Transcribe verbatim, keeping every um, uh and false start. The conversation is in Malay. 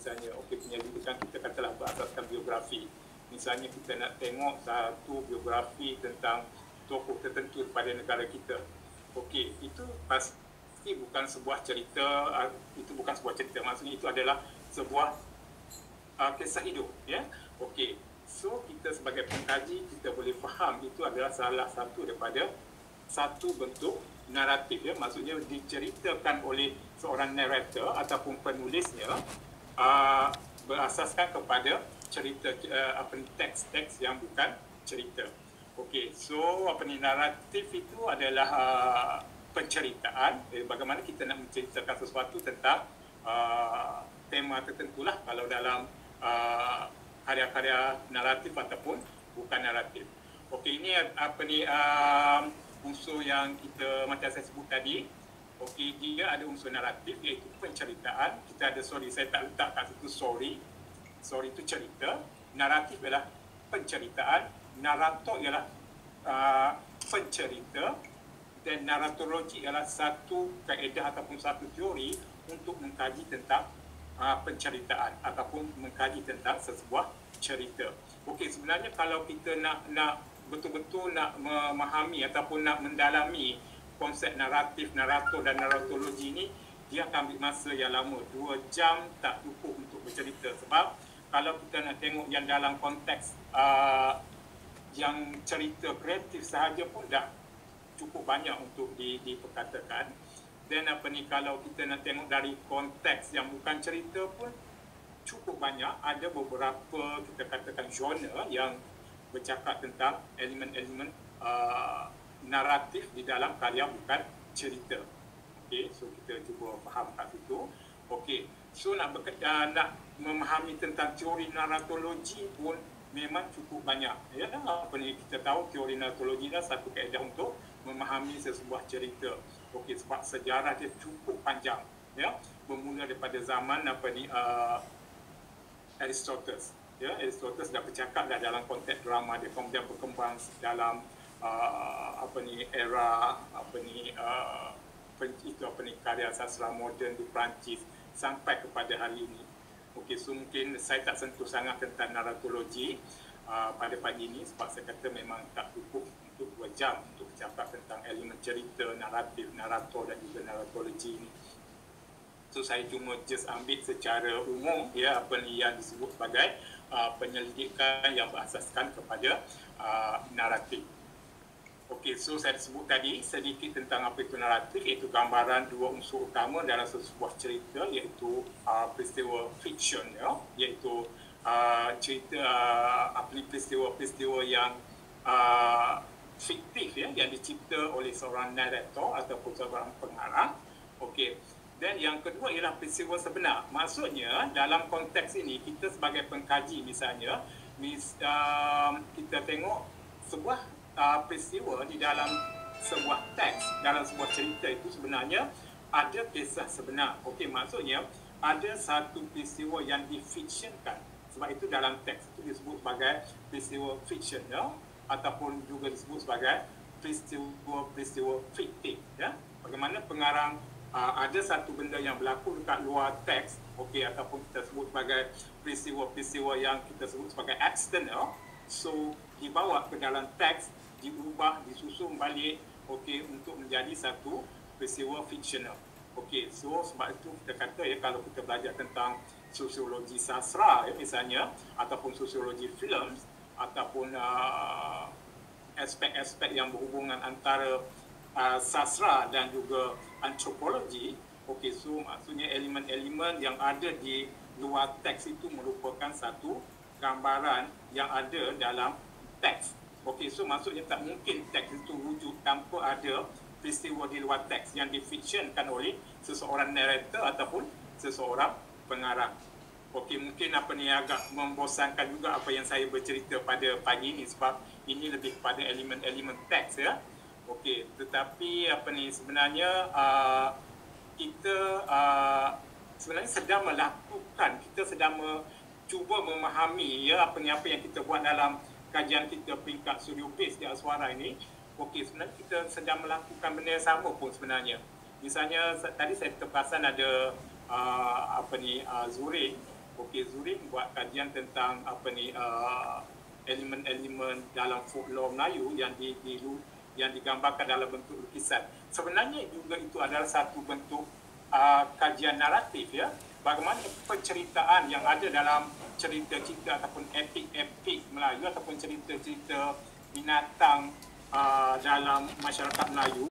misalnya, okey, penyelidikan kita katalah berasaskan biografi. Misalnya kita nak tengok satu biografi tentang tokoh tertentu pada negara kita. Okey, itu pasti bukan sebuah cerita, itu bukan sebuah cerita, maksudnya itu adalah sebuah uh, kisah hidup, ya. Okey, so kita sebagai pengkaji kita boleh faham itu adalah salah satu daripada satu bentuk naratif, ya, maksudnya diceritakan oleh seorang narrator ataupun penulisnya uh, berasaskan kepada cerita uh, apa ni teks-teks yang bukan cerita. Okey, so apa ni naratif itu adalah uh, penceritaan, eh, bagaimana kita nak menceritakan sesuatu tentang uh, tema tertentulah kalau dalam uh, karya-karya naratif ataupun bukan naratif. Okey, ini apa ni uh, unsur yang kita macam saya sebut tadi. Okey, dia ada unsur naratif iaitu penceritaan. Kita ada story, saya tak letak kat situ story. Story itu cerita, naratif ialah penceritaan, narator ialah uh, pencerita, dan naratologi ialah satu kaedah ataupun satu teori untuk mengkaji tentang uh, penceritaan ataupun mengkaji tentang sesebuah cerita. Okey, sebenarnya kalau kita nak nak betul-betul nak memahami ataupun nak mendalami konsep naratif, narator dan naratologi ini, dia akan ambil masa yang lama. Dua jam tak cukup untuk bercerita, sebab kalau kita nak tengok yang dalam konteks uh, yang cerita kreatif sahaja pun dah cukup banyak untuk di, diperkatakan. Dan apa ni, kalau kita nak tengok dari konteks yang bukan cerita pun cukup banyak. Ada beberapa kita katakan genre yang bercakap tentang elemen-elemen uh, naratif di dalam karya bukan cerita. Okey, so kita cuba faham kat situ. Okey, so nak bekerja, nak memahami tentang teori naratologi pun memang cukup banyak. Ya, apa ni, kita tahu teori naratologi adalah satu kaedah untuk memahami sesebuah cerita. Okey, sebab sejarah dia cukup panjang, ya, bermula daripada zaman apa ni uh, Aristoteles. Ya, Aristoteles dah bercakap dah dalam konteks drama dia, kemudian berkembang dalam uh, apa ni era apa ni uh, itu apa ni karya sastra moden di Perancis sampai kepada hari ini. Okey, so mungkin saya tak sentuh sangat tentang naratologi uh, pada pagi ini sebab saya kata memang tak cukup untuk dua jam untuk bercakap tentang elemen cerita, naratif, narator dan juga naratologi ini. So saya cuma just ambil secara umum, ya, apa ni yang disebut sebagai uh, penyelidikan yang berasaskan kepada uh, naratif. Okey, so saya sebut tadi sedikit tentang apa itu naratif, iaitu gambaran dua unsur utama dalam sebuah cerita, iaitu uh, peristiwa fiction, ya, iaitu uh, cerita uh, apa ni peristiwa-peristiwa yang uh, fiktif, ya, yang dicipta oleh seorang narator ataupun seorang pengarang. Okey. Dan yang kedua ialah peristiwa sebenar. Maksudnya dalam konteks ini kita sebagai pengkaji misalnya mis, uh, kita tengok sebuah uh, peristiwa di dalam sebuah teks, dalam sebuah cerita itu sebenarnya ada kisah sebenar. Okey, maksudnya ada satu peristiwa yang difiksionkan. Sebab itu dalam teks itu disebut sebagai peristiwa fiksional ataupun juga disebut sebagai peristiwa-peristiwa fiktif, ya. Bagaimana pengarang Uh, ada satu benda yang berlaku dekat luar teks, okey, ataupun kita sebut sebagai peristiwa-peristiwa yang kita sebut sebagai external, so dibawa ke dalam teks, diubah, disusun balik, okey, untuk menjadi satu peristiwa fiksional. Okey, so sebab itu kita kata, ya, kalau kita belajar tentang sosiologi sastra, ya, misalnya, ataupun sosiologi filem, ataupun uh, aspek-aspek yang berhubungan antara Uh, sastra dan juga antropologi. Okey, so maksudnya elemen-elemen yang ada di luar teks itu merupakan satu gambaran yang ada dalam teks. Okey, so maksudnya tak mungkin teks itu wujud tanpa ada peristiwa di luar teks yang difiksionkan oleh seseorang narrator ataupun seseorang pengarang. Okey, mungkin apa ni agak membosankan juga apa yang saya bercerita pada pagi ini sebab ini lebih kepada elemen-elemen teks, ya. Okey, tetapi apa ni sebenarnya uh, kita uh, sebenarnya sedang melakukan, kita sedang me, cuba memahami, ya, apa ni apa yang kita buat dalam kajian kita peringkat studio base di Aswara ini. Okey, sebenarnya kita sedang melakukan benda yang sama pun sebenarnya. Misalnya tadi saya terperasan ada uh, apa ni uh, Zuri Okey, Zurin buat kajian tentang apa ni uh, elemen-elemen dalam folklore Melayu yang di, di yang digambarkan dalam bentuk lukisan. Sebenarnya juga itu adalah satu bentuk uh, kajian naratif, ya. Bagaimana penceritaan yang ada dalam cerita-cerita ataupun epik-epik Melayu ataupun cerita-cerita binatang uh, dalam masyarakat Melayu